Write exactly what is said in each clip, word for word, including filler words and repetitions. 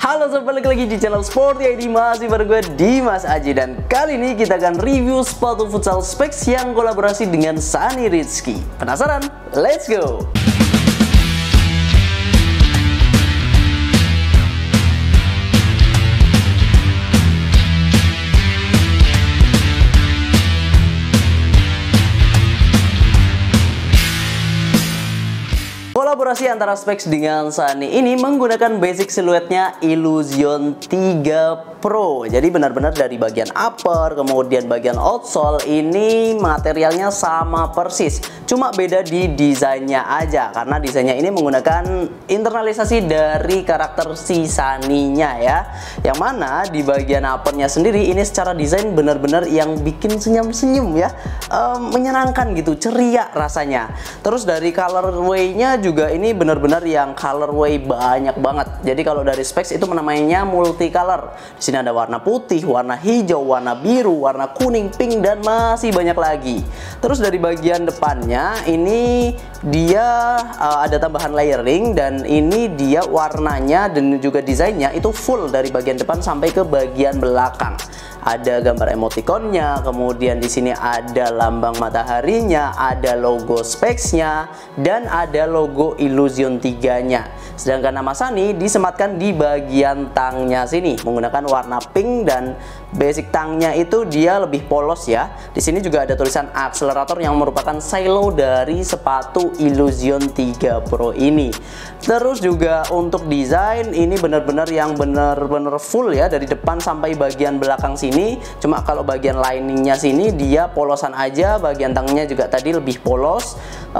Halo sobat, balik lagi di channel Sporty I D, masih bareng gue Dimas Aji. Dan kali ini kita akan review sepatu futsal Specs yang kolaborasi dengan Sunny Rizky. Penasaran? Let's go! Kolaborasi antara Specs dengan Sunny ini menggunakan basic siluetnya Illusion tiga Pro. Jadi benar-benar dari bagian upper, kemudian bagian outsole ini materialnya sama persis. Cuma beda di desainnya aja, karena desainnya ini menggunakan internalisasi dari karakter si Sunny-nya ya. Yang mana di bagian uppernya sendiri ini secara desain benar-benar yang bikin senyum-senyum ya, um, menyenangkan gitu, ceria rasanya. Terus dari colorway-nya juga ini benar-benar yang colorway banyak banget. Jadi kalau dari Specs itu namanya multicolor. Di sini ada warna putih, warna hijau, warna biru, warna kuning, pink, dan masih banyak lagi. Terus dari bagian depannya ini dia uh, ada tambahan layering, dan ini dia warnanya dan juga desainnya itu full dari bagian depan sampai ke bagian belakang. Ada gambar emoticonnya, kemudian di sini ada lambang mataharinya, ada logo Specs-nya, dan ada logo Illusion tiga-nya. Sedangkan nama Sunny disematkan di bagian tangnya sini menggunakan warna pink, dan basic tangnya itu dia lebih polos ya. Di sini juga ada tulisan akselerator yang merupakan silo dari sepatu Illusion tiga Pro ini. Terus juga untuk desain ini benar-benar yang benar-benar full ya, dari depan sampai bagian belakang sini. Cuma kalau bagian liningnya sini dia polosan aja, bagian tangnya juga tadi lebih polos.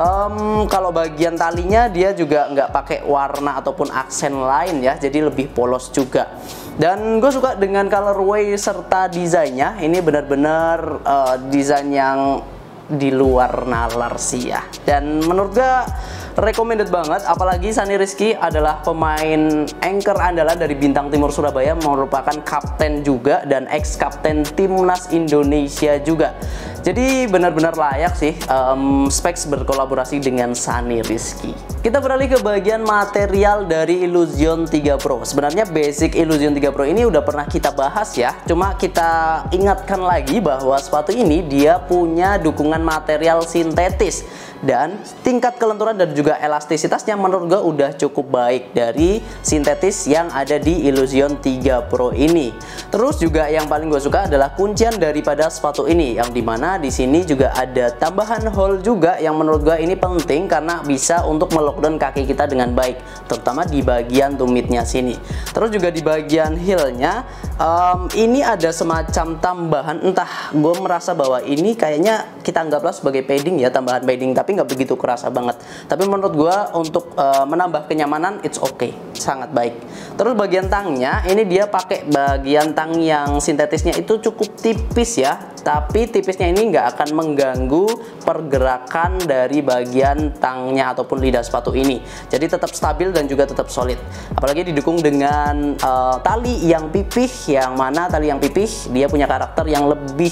Um, kalau bagian talinya dia juga nggak pakai warna ataupun aksen lain ya, jadi lebih polos juga. Dan gue suka dengan colorway serta desainnya. Ini benar-benar uh, desain yang di luar nalar sih ya. Dan menurut gue recommended banget, apalagi Sunny Rizky adalah pemain anchor andalan dari Bintang Timur Surabaya, merupakan kapten juga dan ex kapten timnas Indonesia juga. Jadi benar-benar layak sih um, Specs berkolaborasi dengan Sunny Rizky. Kita beralih ke bagian material dari Illusion tiga Pro. Sebenarnya basic Illusion tiga Pro ini udah pernah kita bahas ya. Cuma kita ingatkan lagi bahwa sepatu ini dia punya dukungan material sintetis, dan tingkat kelenturan dan juga elastisitasnya menurut gue udah cukup baik dari sintetis yang ada di Illusion tiga Pro ini. Terus juga yang paling gue suka adalah kuncian daripada sepatu ini, yang dimana di sini juga ada tambahan hole juga, yang menurut gue ini penting karena bisa untuk melockdown kaki kita dengan baik, terutama di bagian tumitnya sini. Terus juga di bagian heelnya um, ini ada semacam tambahan, entah gue merasa bahwa ini kayaknya kita anggaplah sebagai padding ya, tambahan padding, tapi nggak begitu kerasa banget. Tapi menurut gue untuk uh, menambah kenyamanan it's okay, sangat baik. Terus bagian tangnya ini dia pakai bagian tang yang sintetisnya itu cukup tipis ya, tapi tipisnya ini nggak akan mengganggu pergerakan dari bagian tangnya ataupun lidah sepatu ini. Jadi tetap stabil dan juga tetap solid. Apalagi didukung dengan uh, tali yang pipih, yang mana tali yang pipih dia punya karakter yang lebih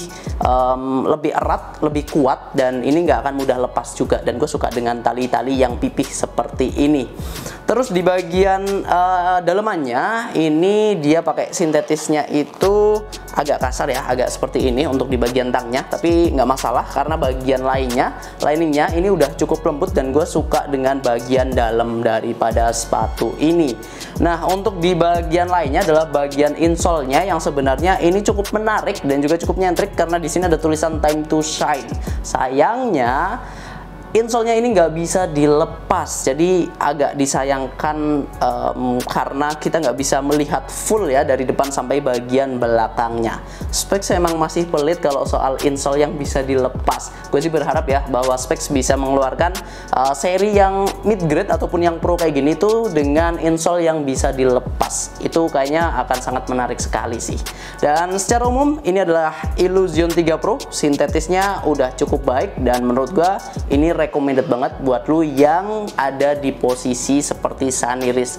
um, lebih erat, lebih kuat, dan ini nggak akan mudah lepas juga. Dan gue suka dengan tali-tali yang pipih seperti ini. Terus di bagian uh, dalemannya ini dia pakai sintetisnya itu agak kasar ya, agak seperti ini untuk di bagian tangnya, tapi nggak masalah karena bagian lainnya, liningnya ini udah cukup lembut, dan gue suka dengan bagian dalam daripada sepatu ini. Nah, untuk di bagian lainnya adalah bagian insole-nya yang sebenarnya ini cukup menarik dan juga cukup nyentrik, karena di sini ada tulisan time to shine. Sayangnya insole-nya ini nggak bisa dilepas, jadi agak disayangkan um, karena kita nggak bisa melihat full ya dari depan sampai bagian belakangnya. Specs emang masih pelit kalau soal insole yang bisa dilepas. Gue sih berharap ya bahwa Specs bisa mengeluarkan uh, seri yang mid grade ataupun yang pro kayak gini tuh dengan insole yang bisa dilepas. Itu kayaknya akan sangat menarik sekali sih. Dan secara umum ini adalah Illusion tiga Pro, sintetisnya udah cukup baik, dan menurut gue ini recommended banget buat lu yang ada di posisi seperti Sunny Rizky,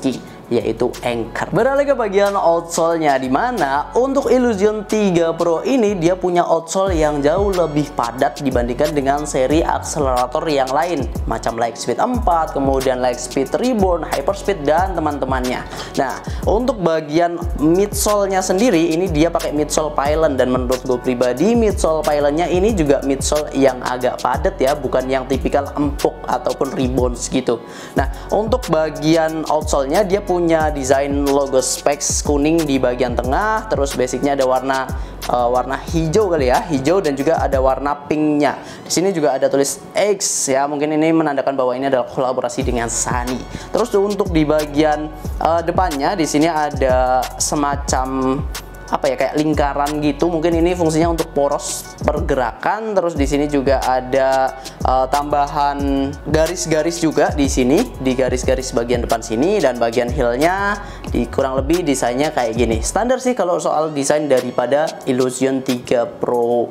yaitu Anchor. Beralih ke bagian outsole-nya, di mana untuk Illusion tiga Pro ini dia punya outsole yang jauh lebih padat dibandingkan dengan seri akselerator yang lain, macam Lightspeed empat, kemudian Lightspeed Reborn, Hyperspeed dan teman-temannya. Nah, untuk bagian midsole-nya sendiri ini dia pakai midsole pylon, dan menurut gue pribadi midsole pylon-nya ini juga midsole yang agak padat ya, bukan yang tipikal empuk ataupun rebounds gitu. Nah, untuk bagian outsole-nya dia punya desain logo Specs kuning di bagian tengah, terus basicnya ada warna uh, warna hijau kali ya, hijau, dan juga ada warna pinknya. Di sini juga ada tulis X ya, mungkin ini menandakan bahwa ini adalah kolaborasi dengan Sunny. Terus untuk di bagian uh, depannya di sini ada semacam apa ya, kayak lingkaran gitu, mungkin ini fungsinya untuk poros pergerakan. Terus di sini juga ada uh, tambahan garis-garis juga di sini, di garis-garis bagian depan sini, dan bagian heelnya di kurang lebih desainnya kayak gini. Standar sih kalau soal desain daripada Illusion tiga Pro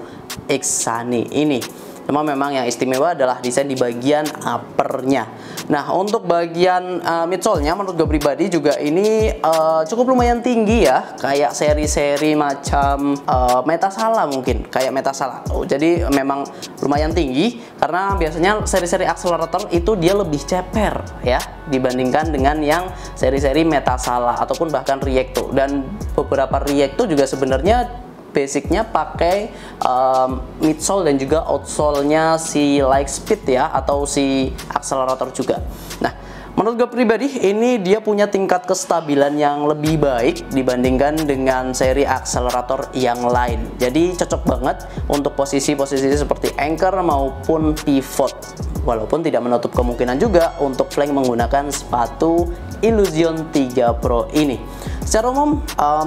X Sunny ini. Cuma memang yang istimewa adalah desain di bagian uppernya. Nah, untuk bagian uh, midsole-nya menurut gue pribadi juga ini uh, cukup lumayan tinggi ya, kayak seri-seri macam uh, Metasala, mungkin kayak Metasala. Oh, jadi memang lumayan tinggi karena biasanya seri-seri akselerator itu dia lebih ceper ya dibandingkan dengan yang seri-seri Metasala ataupun bahkan Reacto. Dan beberapa Reacto juga sebenarnya basicnya pakai um, midsole dan juga outsole-nya si Lightspeed ya, atau si akselerator juga. Nah, menurut gue pribadi ini dia punya tingkat kestabilan yang lebih baik dibandingkan dengan seri akselerator yang lain. Jadi cocok banget untuk posisi-posisi seperti anchor maupun pivot. Walaupun tidak menutup kemungkinan juga untuk flank menggunakan sepatu Illusion tiga Pro ini. Secara umum,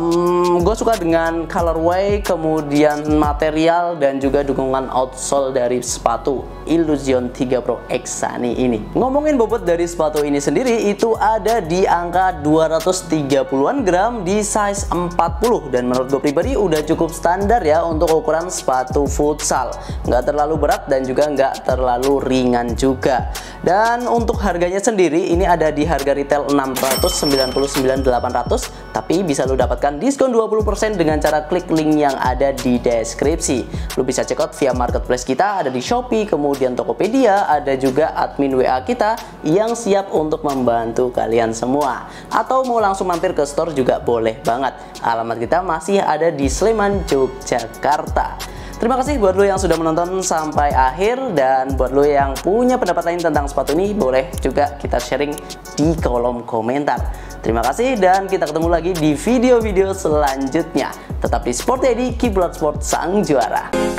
um, gue suka dengan colorway, kemudian material, dan juga dukungan outsole dari sepatu Illusion tiga Pro X Sunny ini. Ngomongin bobot dari sepatu ini sendiri, itu ada di angka dua ratus tiga puluhan gram di size empat puluh, dan menurut gue pribadi udah cukup standar ya untuk ukuran sepatu futsal. Nggak terlalu berat dan juga nggak terlalu ringan juga. Dan untuk harganya sendiri ini ada di harga retail enam ratus sembilan puluh sembilan ribu delapan ratus, tapi bisa lo dapatkan diskon dua puluh persen dengan cara klik link yang ada di deskripsi. Lo bisa check out via marketplace kita, ada di Shopee, kemudian Tokopedia, ada juga admin W A kita yang siap untuk membantu kalian semua. Atau mau langsung mampir ke store juga boleh banget. Alamat kita masih ada di Sleman, Yogyakarta. Terima kasih buat lo yang sudah menonton sampai akhir, dan buat lo yang punya pendapat lain tentang sepatu ini boleh juga kita sharing di kolom komentar. Terima kasih, dan kita ketemu lagi di video-video selanjutnya. Tetap di Sport I D, keep blood sport sang juara.